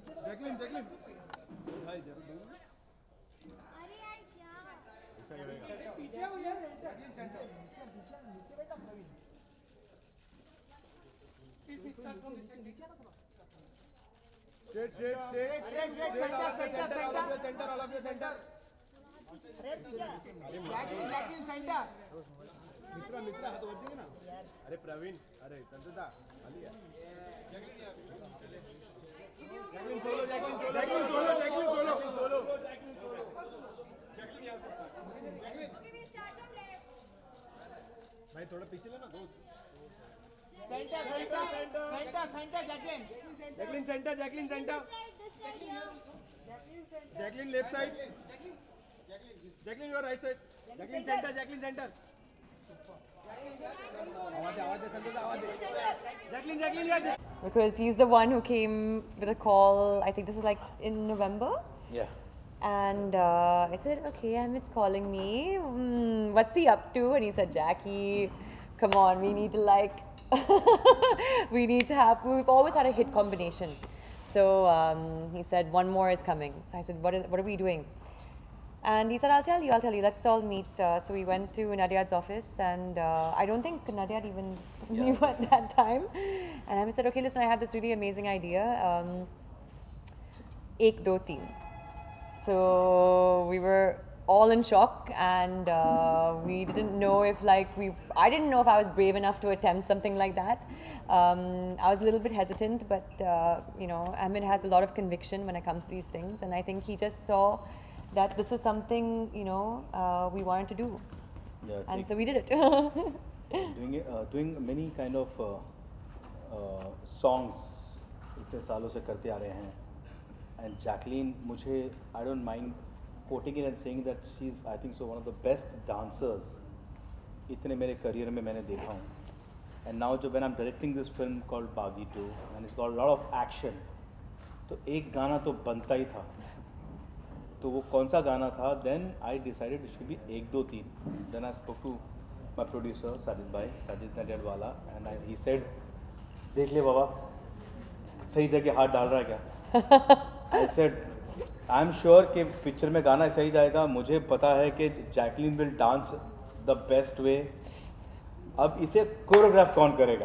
Jacqueline Jacqueline भाई जरा दो अरे यार क्या पीछे हो यार सेंटर नीचे बैठा Praveen please start from this side नीचे ना थोड़ा straight centre all of your centre Jacqueline centre Mitra हाथ वरती ना अरे प्रवीण अरे तंतुदा आली है Jacqueline solo Okay, we'll start from left. भाई थोड़ा पीछे लेना दो centre Jacqueline Jacqueline centre This side here. Jacqueline left side Jacqueline your right side Jacqueline centre आवाज दे संतोषा आवाज दे जैकलिन यार Because he's the one who came with a call, I think this is like in November. Yeah. And I said, okay, Amit's calling me. What's he up to? And he said, Jackie, come on, we need to like, we've always had a hit combination. So he said, one more is coming. So I said, what are we doing? And he said, I'll tell you, let's all meet. So we went to Nadiad's office, and I don't think Nadiad even knew at that time. And I said, okay, listen, I have this really amazing idea. Ek do teen. So we were all in shock, and we didn't know if I didn't know if I was brave enough to attempt something like that. I was a little bit hesitant, but Amit has a lot of conviction when it comes to these things, and I think he just saw that this was something we wanted to do, and so we did it. doing many kind of songs इतने सालों से करते आ रहे हैं, and Jacqueline मुझे I don't mind quoting it and saying that she's I think so one of the best dancers इतने मेरे career में मैंने देखा हूँ. And now when I'm directing this film called Baagi 2 and it's got a lot of action, तो एक गाना तो बनता ही था. तो वो कौन सा गाना था? Then I decided it should be एक दो तीन. Then I spoke to my producer Sajid Nadiadwala, and he said, देख ले बाबा सही जगह हाथ डाल रहा है क्या? I said, I'm sure कि पिक्चर में गाना सही जाएगा. मुझे पता है कि Jacqueline will dance the best way. अब इसे कोरियोग्राफ कौन करेगा?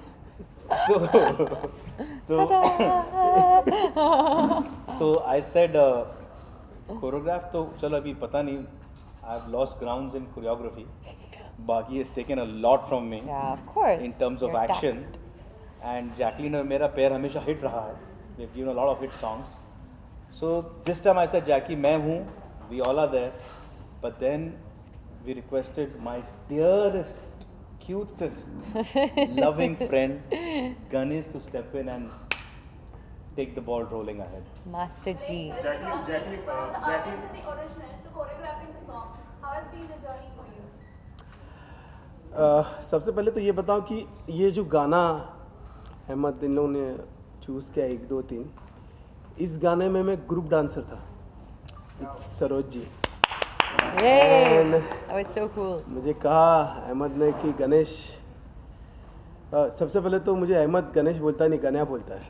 तो I said कोरियोग्राफ तो चलो अभी पता नहीं. I've lost grounds in choreography. Baagi has taken a lot from me. Yeah, of course. In terms of You're action. taxed. And Jacqueline और मेरा पैर हमेशा hit रहा है. We've given a lot of hit songs. So this time I said, Jackie, मैं हूँ. We all are there. But then we requested my dearest, cutest, loving friend Ganesh to step in and take the ball rolling ahead. Master G. Jacqueline, the artist in the original to choreographing the song. How has been the journey for you? सबसे पहले तो ये बताओ कि ये जो गाना अहमद इन लोगों ने चूज़ किया एक दो तीन, इस गाने में मैं ग्रुप डांसर था. It's Saroj ji. Yay! That was so cool. मुझे कहा अहमद ने कि गणेश, सबसे पहले तो मुझे अहमद गणेश बोलता नहीं, गन्या बोलता है.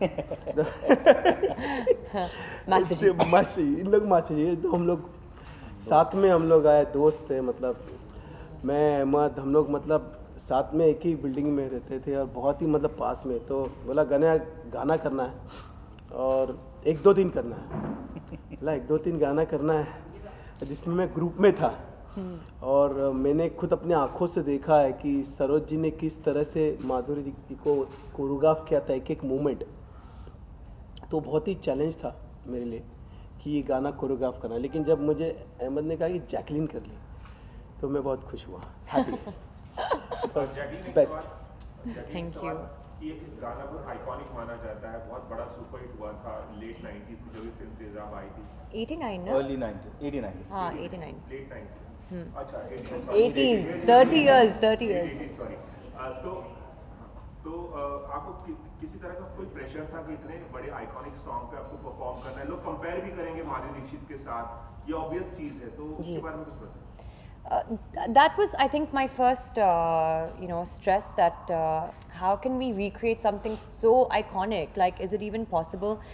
Master G. इन लोग मास्टर जी. तो हम लोग साथ में हम लोग आए, दोस्त थे. मतलब मैं अहमद हम लोग मतलब साथ में एक ही बिल्डिंग में रहते थे और बहुत ही मतलब पास में. तो बोला गन्या गाना करना है और एक दो तीन करना है. बोला एक दो तीन गाना करना है, जिसमें मैं ग्रुप में था. और मैंने खुद अपने आँखों से देखा है कि सरोज जी ने किस तरह से माधुरी जी को कोरियोग्राफ किया था एक एक मूवमेंट. तो बहुत ही चैलेंज था मेरे लिए कि ये गाना कोरियोग्राफ करना. लेकिन जब मुझे अहमद ने कहा कि जैकलिन कर ली तो मैं बहुत खुश हुआ, हैप्पी. बेस्ट. Thank you. ये गाना बहुत आइकॉनिक माना जाता है, बहुत बड़ा सुपर हिट हुआ था लेट 90s में जब ये फिल्म तेजाब आई थी. 89, no? Early 90s, 89. हाँ, 89. Late 90s. अच्छा 80s, 30 years, 30 years. सॉरी. तो आपको किसी तरह का कोई प्रेशर था कि इतने बड़े आइकॉनिक सॉन्ग पे आपको परफॉर्म करना है? लोग कंपेयर भी करेंगे माधुरी दीक्षित के साथ, ये ऑब्वियस चीज है, तो उसके बारे में कुछ बताएं. That was, I think, my first, stress that how can we recreate something so iconic? Like, is it even possible?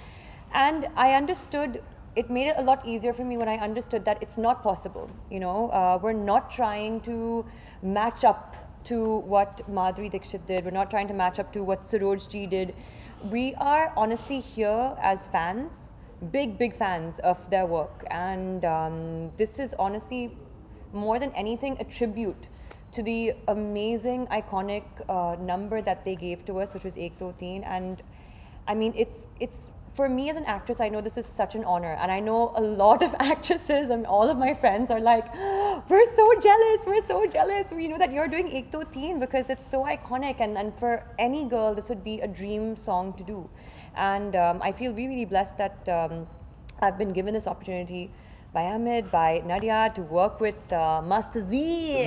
And I understood, it made it a lot easier for me when I understood that it's not possible. You know, we're not trying to match up to what Madhuri Dixit did. We're not trying to match up to what Saroj Ji did. We are honestly here as fans, big fans of their work. And this is honestly, more than anything, a tribute to the amazing, iconic number that they gave to us, which was Ek Do Teen. And I mean, it's for me as an actress, I know this is such an honor, and I know a lot of actresses and all of my friends are like, we're so jealous. We know that you're doing Ek Do Teen because it's so iconic, and for any girl, this would be a dream song to do. And I feel really blessed that I've been given this opportunity by Amit, by Nadia, to work with Master Z,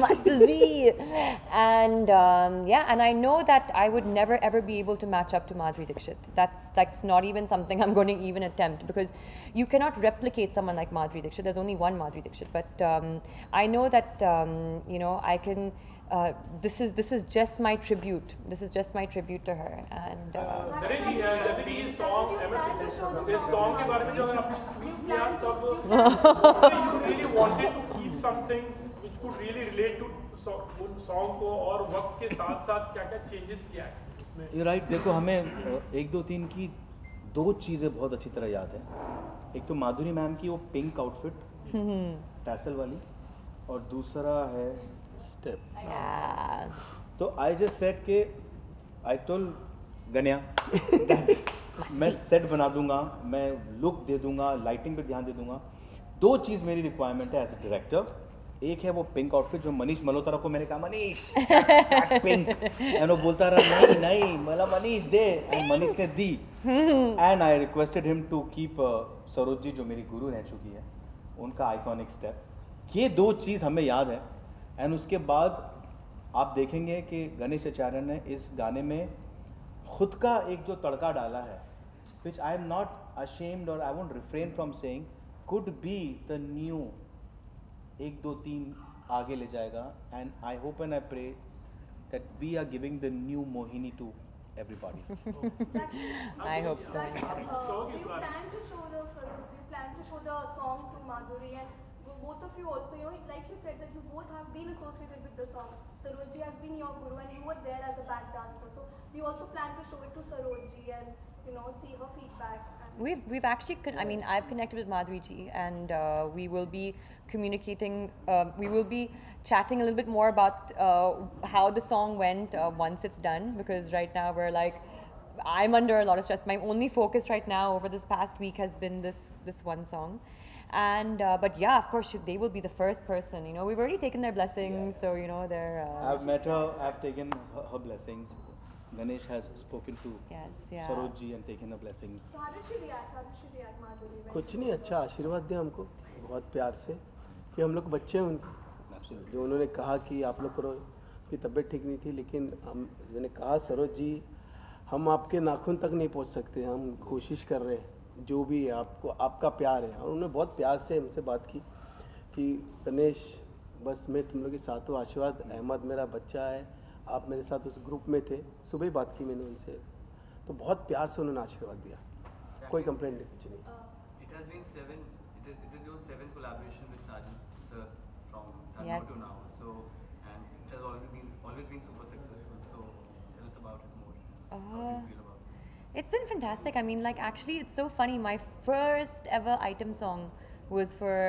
and yeah, and I know that I would never ever be able to match up to Madhuri Dixit. That's not even something I'm going to even attempt, because you cannot replicate someone like Madhuri Dixit. There's only one Madhuri Dixit, but I know that you know, I can. This is just my tribute. This is just my tribute to her. And जैसे कि ये song, इस song के बारे में जो अगर आपने tweet किया तब you really wanted to keep some things which could really relate to song को, और वक्त के साथ-साथ क्या-क्या changes किया है उसमें? You're right. देखो, हमें एक दो तीन की दो चीज़ें बहुत अच्छी तरह याद है. एक तो माधुरी मैम की वो पिंक आउटफिट, टैसल वाली, और दूसरा है स्टेप. तो आई जस्ट सेट के आई टोल गन्या मैं सेट बना दूंगा, मैं लुक दे दूंगा, लाइटिंग पे ध्यान दे दूंगा. दो चीज़ मेरी रिक्वायरमेंट है एज अ डायरेक्टर. एक है वो पिंक आउटफिट जो मनीष मल्होत्रा को मैंने कहा, मनीष पिंक, एंड वो बोलता रहा नहीं मतलब मनीष दे, एंड मनीष ने दी. And I requested him to keep Saroj ji जो मेरी गुरु रह चुकी है, उनका आइकॉनिक स्टेप. ये दो चीज़ हमें याद है. एंड उसके बाद आप देखेंगे कि गणेश आचार्य ने इस गाने में खुद का एक जो तड़का डाला है, which I am not ashamed or I won't refrain from saying could be the new एक दो तीन आगे ले जाएगा. And I hope and I pray that we are giving the new Mohini to everybody. I hope so. Do you plan to show the song to Madhuri, and both of you also, you know, like you said that you both have been associated with the song. Saroj Ji has been your guru and you were there as a back dancer. So do you also plan to show it to Saroj Ji and, you know, see her feedback? We've actually, I mean, I've connected with Madhuri Ji, and we will be communicating, we will be chatting a little bit more about how the song went once it's done, because right now we're like, I'm under a lot of stress. My only focus right now over this past week has been this one song. And but yeah, of course they will be the first person, you know, we've already taken their blessings, so you know they're I've met her, I've taken her blessings. Ganesh has spoken to Saroj Ji and taken her blessings. So how did she react Madhuri? कुछ नहीं, अच्छा आशीर्वाद दिया हमको बहुत प्यार से कि हम लोग बच्चे हैं उनको. जो उन्होंने कहा कि आप लोग करो, कि तबीयत ठीक नहीं थी, लेकिन हम मैंने कहा सरोज जी हम आपके नाखून तक नहीं पहुंच सकते, हम कोशिश कर रहे हैं, जो भी है आपको आपका प्यार है. और उन्होंने बहुत प्यार से हमसे बात की कि गणेश बस मैं तुम लोग के साथ हूँ, आशीर्वाद. अहमद मेरा बच्चा है, आप मेरे साथ उस ग्रुप में थे. सुबह ही बात की मैंने उनसे, तो बहुत प्यार से उन्होंने आशीर्वाद दिया. कोई कंप्लेंट नहीं, कुछ नहीं. It has been it is your seventh collaboration with Sajan sir from Dhanno Yes. to now. So, and it has always been super successful. So tell us about it more. How do you feel about it? It's been fantastic. I mean, like, actually, it's so funny. My first ever item song was for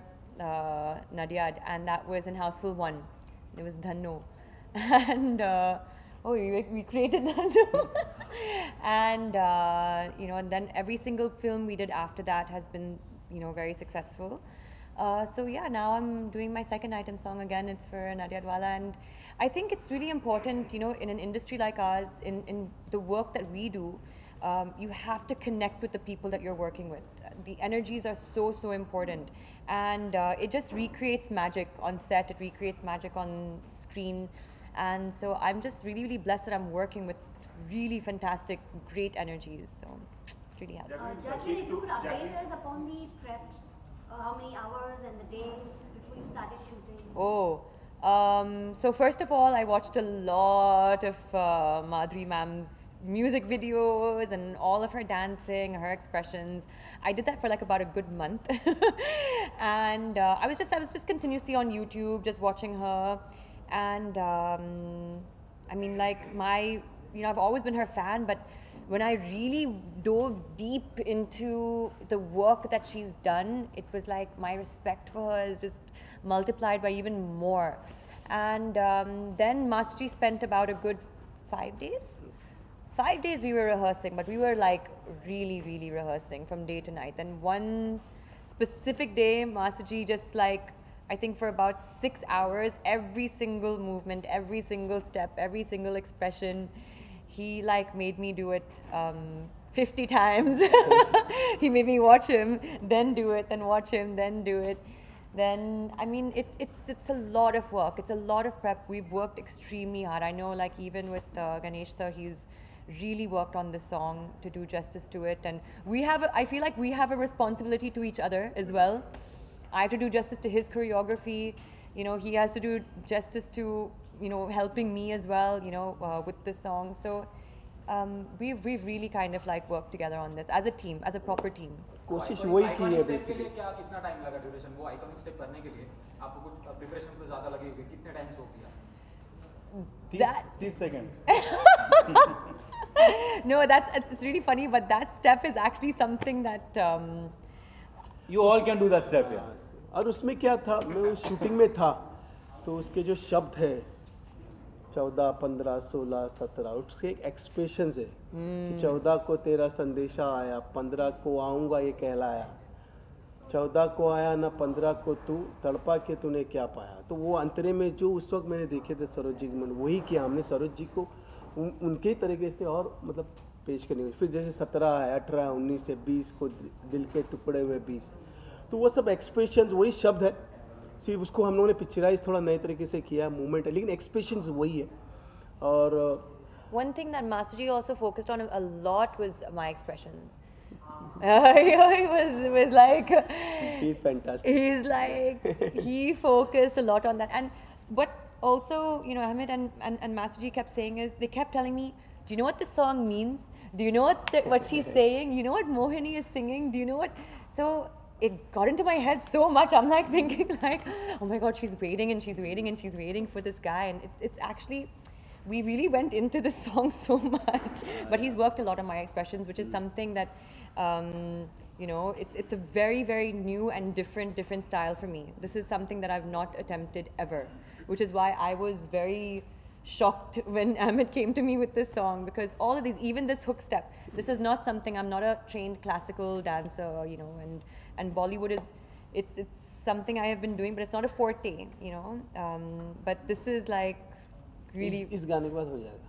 Nadia, and that was in Houseful 1. It was Dhanno. And, we created Dhanno. And, you know, and then every single film we did after that has been, you know, very successful. So yeah, now I'm doing my second item song again. It's for Nadia Dwala, and I think it's really important, you know, in an industry like ours, in the work that we do, you have to connect with the people that you're working with. The energies are so important, and it just recreates magic on set. It recreates magic on screen, and so I'm just really blessed that I'm working with really fantastic, great energies. So it really helps. Jacqueline, if you could update us upon the preps, how many hours and the days before you started shooting? So first of all, I watched a lot of Madhuri ma'am's music videos and all of her dancing, her expressions. I did that for like about a good month. And I was just continuously on YouTube, just watching her. And I mean, like I've always been her fan, but when I really dove deep into the work that she's done, it was like my respect for her is just multiplied by even more. And then Master G spent about a good 5 days. 5 days we were rehearsing, but we were like really, really rehearsing from day to night. And one specific day, Master G just like, I think for about 6 hours, every single movement, every single step, every single expression, he like made me do it 50 times. He made me watch him, then do it, then watch him, then do it. Then, I mean, it's a lot of work. It's a lot of prep. We've worked extremely hard. I know, like, even with Ganesh sir, he's really worked on this song to do justice to it. And I feel like we have a responsibility to each other as well. I have to do justice to his choreography. You know, he has to do justice to, helping me as well, with this song. So we've really kind of like worked together on this as a team, as a proper team. कोशिश वही की है step के लिए कितना time लगा duration? वो iconic step करने के लिए आपको कुछ प्रिपरेशन तो ज़्यादा लगी होगी, कितने टाइम सो किया? 30 seconds. No, it's really funny, but that step is actually something that You all can do that step, yeah. और उसमें क्या था, मैं उस शूटिंग में था, तो उसके जो शब्द है 14, 15, 16, 17, उसके एक एक्सप्रेशंस है कि 14 को तेरा संदेशा आया, 15 को आऊँगा ये कहलाया, 14 को आया ना 15 को तू तड़पा के तूने क्या पाया। तो वो अंतरे में जो उस वक्त मैंने देखे थे सरोज जी के, वही किया हमने सरोज जी को उनके तरीके से और मतलब पेश करने। फिर जैसे 17 है, 18, 19 से 20 को दिल के टुकड़े हुए 20, तो वो सब एक्सप्रेशंस वही शब्द है, सिर्फ उसको हम लोगों ने पिक्चराइज थोड़ा नए तरीके से किया, मूवमेंट है, लेकिन एक्सप्रेशंस वही है। और one thing that Master G also focused on a lot was my expressions. He was like, she's fantastic. He's like, he focused a lot on that. And what also, Ahmed and Master G kept saying is, they kept telling me, do you know what this song means? Do you know what she's saying? You know what Mohini is singing? Do you know what? So it got into my head so much. I'm like thinking like, oh my God, she's waiting and she's waiting and she's waiting for this guy. And it's actually, we really went into this song so much. But he's worked a lot on my expressions, which is something that, it's a very, very new and different style for me. This is something that I've not attempted ever, which is why I was very shocked when Ahmed came to me with this song, because all of these, even this hook step, this is not something, I'm not a trained classical dancer, and Bollywood is, it's something I have been doing, but it's not a forte, but this is like really... इस गाने के बाद हो जाएगा।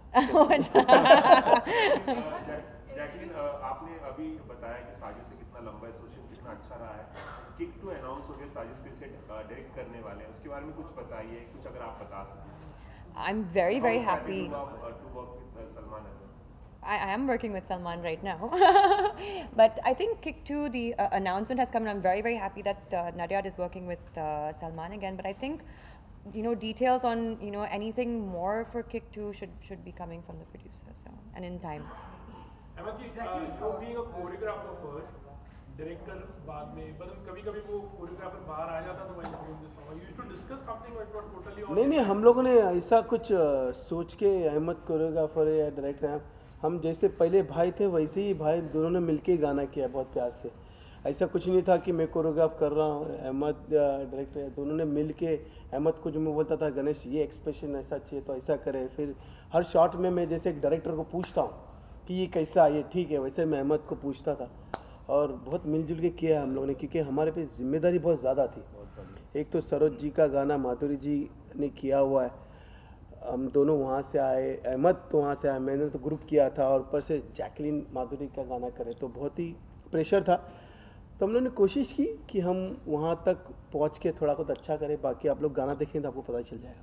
Jacqueline, आपने अभी बताया कि साजिद से कितना लंबा एसोसिएशन कितना अच्छा रहा है। किक 2 अनाउंस हो गया, साजिद फिर से डायरेक्ट करने वाले हैं, उसके बारे में कुछ बताइए, कुछ अगर आप बता सकें। I'm very, very happy. To work with Salman as well. I am working with Salman right now. But I think Kick 2, the announcement has come, and I'm very, very happy that Nadyad is working with Salman again. But I think, details on, anything more for Kick 2 should be coming from the producer, so, and in time. Ahmed, you being a choreographer first, director बाद में, but कभी-कभी वो choreographer बाहर आ जाता तो वही doing this song. You used to discuss something like what totally. नहीं, हम लोगों ने ऐसा कुछ सोच के, अहमद कोरियोग्राफर या डायरेक्टर हैं, हम जैसे पहले भाई थे वैसे ही भाई दोनों ने मिलके ही गाना किया बहुत प्यार से। ऐसा कुछ नहीं था कि मैं कोरियोग्राफ कर रहा हूँ, अहमद डायरेक्टर, दोनों ने मिल के, अहमद को जो मैं बोलता था गणेश ये एक्सप्रेशन ऐसा चाहिए तो ऐसा करे। फिर हर शॉट में मैं जैसे एक डायरेक्टर को पूछता हूँ कि ये कैसा, ये ठीक है, वैसे मैं अहमद को पूछता था और बहुत मिलजुल के किया हम लोगों ने, क्योंकि हमारे पे जिम्मेदारी बहुत ज़्यादा थी। एक तो सरोज जी का गाना माधुरी जी ने किया हुआ है, हम दोनों वहाँ से आए, अहमद तो वहाँ से आए, मैंने तो ग्रुप किया था और ऊपर से जैकलीन माधुरी का गाना करे, तो बहुत ही प्रेशर था। तो हम लोगों ने कोशिश की कि हम वहाँ तक पहुँच के थोड़ा कुछ अच्छा करें, बाकी आप लोग गाना देखें तो आपको पता चल जाएगा।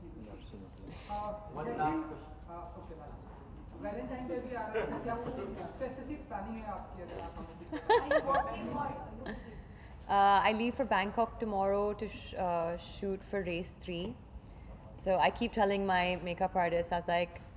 वैलेंटाइन डे भी आ रहा है, क्या कोई स्पेसिफिक प्लानिंग है आपकी? अगर आप I leave for Bangkok tomorrow to shoot for Race 3. So I keep telling my makeup artist, I was like,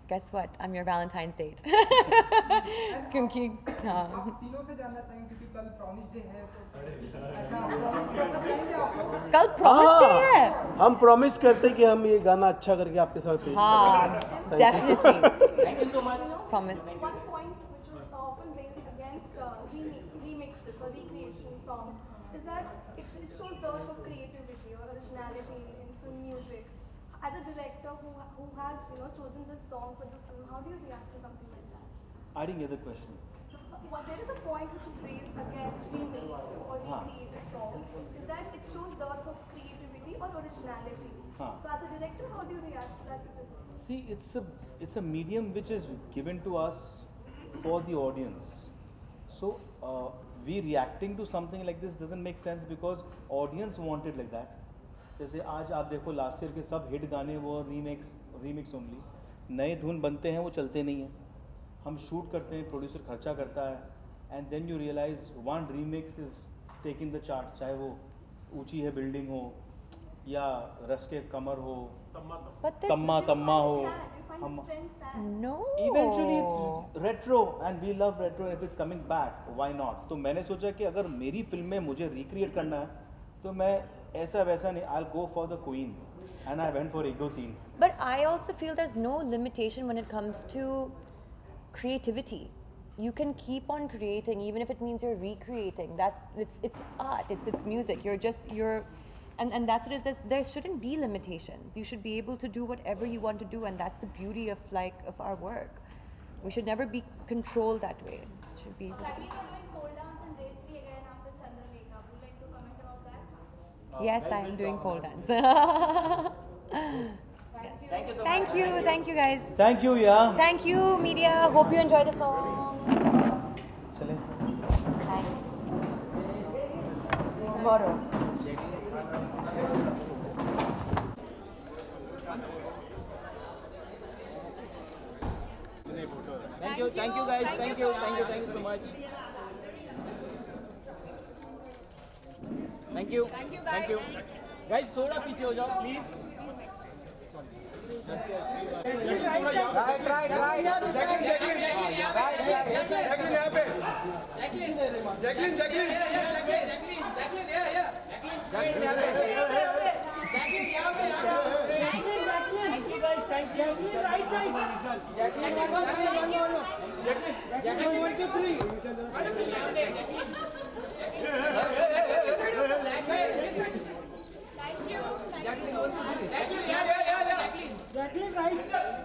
guess what? I'm your Valentine's date. क्योंकि हाँ. आप तीनों से जानना चाहेंगे क्योंकि कल प्रॉमिस डे है तो ऐसा प्रॉमिस करना चाहेंगे आप लोग? कल प्रॉमिस डे है. हम प्रॉमिस करते हैं कि हम ये गाना अच्छा करके आपके साथ पेश करेंगे. Definitely. Thank you so much. Promise. One point which was often raised against remixes or recreation songs is that it shows dearth of creativity or originality in film music. As a director who has chosen this song for the film, how do you react to something like that? I didn't get the question. There is a point which is raised against remakes or recreated songs is that it shows dearth of creativity or originality. So as a director, how do you react to that criticism? See, it's a medium which is given to us for the audience. So we reacting to something like this doesn't make sense because audience want it like that. जैसे आज आप देखो last year के सब hit गाने वो remix only. नए धुन बनते हैं वो चलते नहीं हैं. हम शूट करते हैं, प्रोड्यूसर खर्चा करता है, and then you realise one remix is taking the chart. चाहे वो ऊंची है बिल्डिंग हो या रस के कमर हो, तम्मा हो. No. Eventually it's retro and we love retro and if it's coming back, why not? तो मैंने सोचा कि अगर मेरी फिल्म में मुझे रिक्रिएट करना है तो मैं ऐसा वैसा नहीं, I'll go for the Queen and I went for 1 2 3. But I also feel there's no limitation when it comes to creativity. You can keep on creating even if it means you're recreating. It's art, it's music. And that's what it is. There shouldn't be limitations. You should be able to do whatever you want to do, and that's the beauty of our work. We should never be controlled that way. It should be. Exactly, you're doing pole dance and race 3 again after Chandralekha. Would you like to comment about that? Yes, I am doing pole dance. Thank you so much. Thank you guys. Thank you, yeah. Thank you, media. Hope you enjoy the song. चलें. Tomorrow. Thank you guys. Thank you so much. Thank you guys. थोड़ा पीछे हो जाओ please. Jacqueline, right?